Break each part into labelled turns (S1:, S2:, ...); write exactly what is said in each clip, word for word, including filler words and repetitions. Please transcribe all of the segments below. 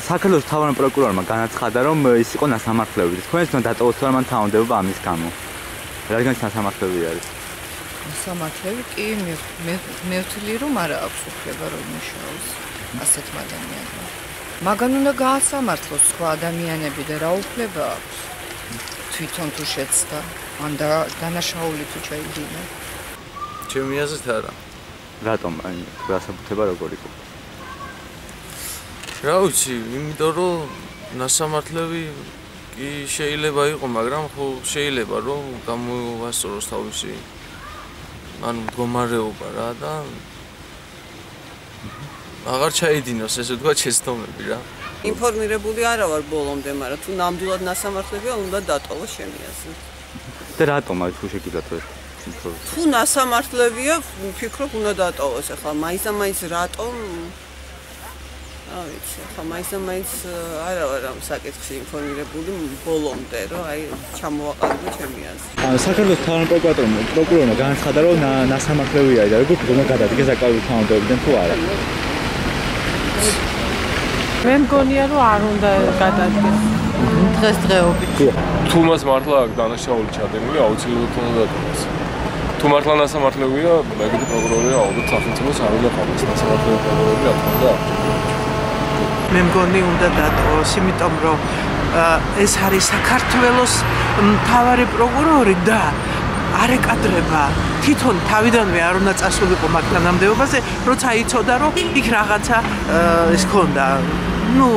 S1: საქართველოს თავმჯდომარე პროკურორმა განაცხადა, რომ ის იყო ნასამართლეობითი. თქვენს თვითონ დატოვოთ თუ არ მან თანამდებობა ამის გამო. რადგან ის ნასამართლეობი არის?
S2: ნასამართლები კი მე ვთვლი, რომ არა აქვს უფლება რომ იმუშაოს ასეთმა ადამიანებმა. მაგან უნდა გაასამართლოს სხვა ადამიანები და რა უფლება აქვს? თვითონ თუ შეცდა, ან დანაშაული თუ ჩაიდინა.
S3: ჩემი აზრით არა.
S1: რატომ? აი, გასაბუთება როგორ იყო?
S3: რა ვიცი, იმიტომ რომ ნასამართლები კი შეიძლება იყო, მაგრამ ხო შეიძლება რომ გამოასწოროს თავისი ანუ მდგომარეობა რა და აღარ ჩაიდინოს ესე ვთქვა შეცდომები რა.
S4: ინფორმირებული არა ვარ ბოლომდე, მაგრამ თუ ნამდვილად ნასამართლებია, უნდა დატოვოს ჩემი აზრით.
S1: და რატომ აი თუ შეგიძლიათ ეს
S4: თუ ნასამართლებია, ვფიქრობ უნდა დატოვოს. ახლა მაინც და მაინც რატომ რა ვიცი, ახლა მაინც და მაინც არა ვარ ამ საკითხში ინფორმირებული ბოლომდე, რომ აი ჩამოვაყალიბო ჩემი აზრი.
S1: საქართველოს თავმჯდომარე პროკურორმა განაცხადა, რომ ნასამართლეობია და როგორ უნდა გადადგეს საკავშირო თანამდებობიდან თუ არა.
S5: მე მგონია რომ არ უნდა გადადგეს დღესდღეობით.
S6: თუ მას მართლა დანაშაული ჩადენილი, აუცილებლად უნდა დატოვოს. თუ მართლა ნასამართლეობია, მეგრე პროკურორია ალბათ სახელმწიფოს არ უნდა ყავდეს ნასამართლეობი პროკურორი, რა თქმა უნდა.
S7: მე მგონი უნდა დატოვოს, იმიტომ რომ ეს არის საქართველოს მთავარი პროკურორი და არ ეკადრება თვითონ თავიდანვე არ უნდა წასულიყო მაგ თანამდებობაზე, როცა იცოდა რომ იქ რაღაცა ის ქონდა. ნუ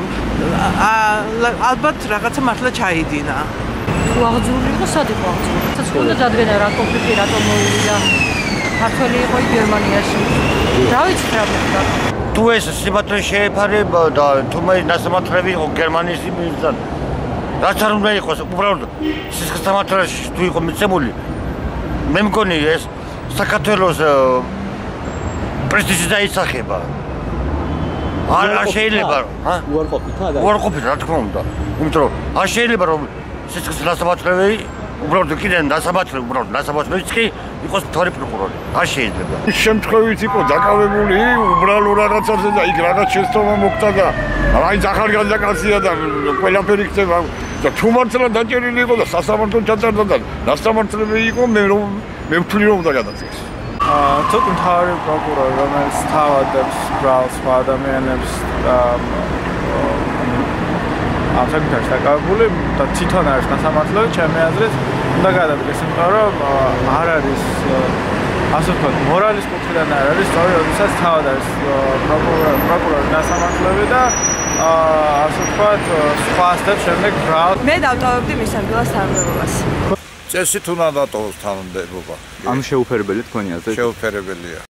S7: ალბათ რაღაცა მართლა ჩაიდინა.
S5: თუ აღძრული იყო, სად იყო აღძრული? თაც უნდა დადგენა რა კონფლიქტი რატომ მოვიდა. ქართველი იყო გერმანიაში. რა ვიცი რა მოხდა.
S8: თუ ეს სიმართლე შეეფარება და თუ მე ნასამართლები იყო გერმანიის იმისთან, რაც არ უნდა იყოს, უბრალოდ სისხლისამართლეში თუ იყო მიცემული, მე მგონი ეს საქართველოს პრესტიჟი დაისახება. არ შეიძლება, ჰა?
S1: უარყოფითა და
S8: უარყოფითა, რა თქმა უნდა. იმიტომ რომ არ შეიძლება რომ სისხლისამართლები უბრალოდ კიდე ნასამართლე, უბრალოდ ნასამართლებიც კი იყოს მთავარი პროკურორი. არ შეიძლება.
S9: ის შემთხვევით იყო დაკავებული უბრალო რაღაცაზე და იქ რაღაც შეცდომა მოხდა და რაიც ახალგაზრდა კაცია და ყველაფერი ხდება და თუ მართლა დაჭერილი იყო და სასამართლო ჩატარდა და ნასამართლები იყო, მე რომ მე ვთვლი რომ უნდა გადადგეს.
S10: თუ მთავარი პროკურორი რომელიც თავადებს ბრალს სხვა ადამიანებს ამ საკითხებში დაკავებული და თვითონ არის ნასამართლეობი, ჩემი აზრით უნდა გადადგეს, იმიტომ რომ არ არის ასე ვთქვათ, მორალის კუთხიდან არ არის სწორი, როდესაც თავად არის პროკურორი ნასამართლეობი და ასე ვთქვათ, სხვა ასეთებს შემდეგ ბრალს.
S4: მე დავტოვებდი მის ადგილას თანამდებობას.
S9: წესით უნდა დატოვოს თანამდებობა.
S1: ამ შეუფერებელი თქვენი აზრით?
S9: შეუფერებელია.